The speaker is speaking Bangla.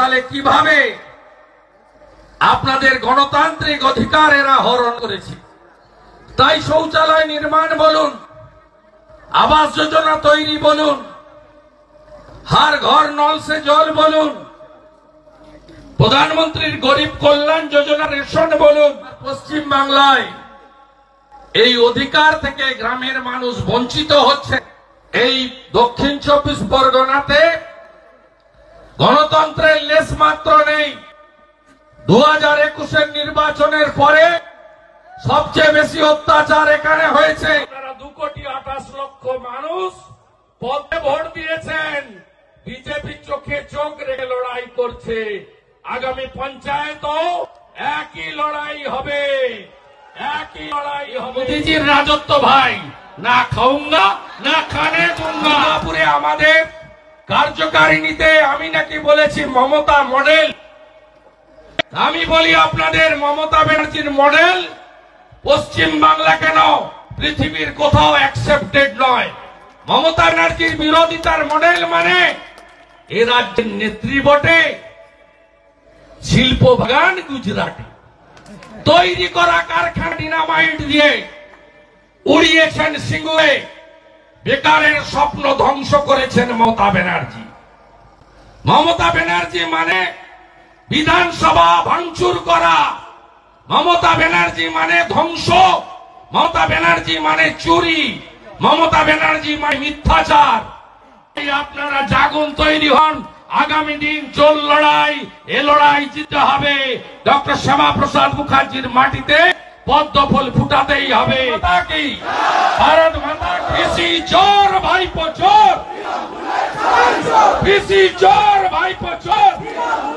সালে কিভাবে আপনাদের গণতান্ত্রিক অধিকার এরা হরণ করেছে। তাই শৌচালয় নির্মাণ বলুন, আবাস যোজনা তৈরি বলুন, हर घर नल से जल बोलून, प्रधानमंत्री गरीब कल्याण योजना रेशन बोलून, पश्चिम बांगलाय এই অধিকার থেকে গ্রামের মানুষ বঞ্চিত হচ্ছে। এই দক্ষিণ 24 পরগনাতে গণতন্ত্রের লেশ মাত্র নেই। 2021 নির্বাচনের পরে সবচেয়ে বেশি অত্যাচার এখানে হয়েছে। 2,28,00,000 মানুষ পদে ভোট দিয়েছেন, বিজেপি চোখে চোখ রেখে লড়াই করছে। আগামী পঞ্চায়েতও একই লড়াই হবে, একই লড়াই হবে। মোদীজির রাজত্ব ভাই, না খাউঙ্গা না খানে दूंगा। পুরে আমাদের কার্যকারিণীতে আমি নাকি বলেছি মমতা মডেল। আমি বলি আপনাদের মমতা ব্যানার্জির মডেল পশ্চিম বাংলা কেন পৃথিবীর কোথাও অ্যাকসেপ্টেড নয়। মমতা ব্যানার্জির বিরোধিতার মডেল মানে এ রাজ্যের নেত্রী বটে, শিল্প বাগান গুজরাটে তৈরি করা কারখানা ডিনামাইট দিয়ে উড়িয়েছেন সিঙ্গুরে, বেকারের স্বপ্ন ধ্বংস করেছেন মমতা ব্যানার্জি। মমতা ব্যানার্জি মানে বিধানসভা ভাঙচুর করা, মমতা ব্যানার্জি মানে ধ্বংস, মমতা ব্যানার্জি মানে চুরি, মমতা ব্যানার্জি মানে মিথ্যাচার। আপনারা জাগুন, তৈরি হন। আগামী দিন চোল লড়াই, এ লড়াই জিততে হবে। ডক্টর শ্যামা প্রসাদ মুখার্জির মাটিতে পদ্ম ফুল ফুটাতেই হবে। ভারত মাতা পিসি চোর ভাইপো চোর, পিসি চোর ভাইপো চোর।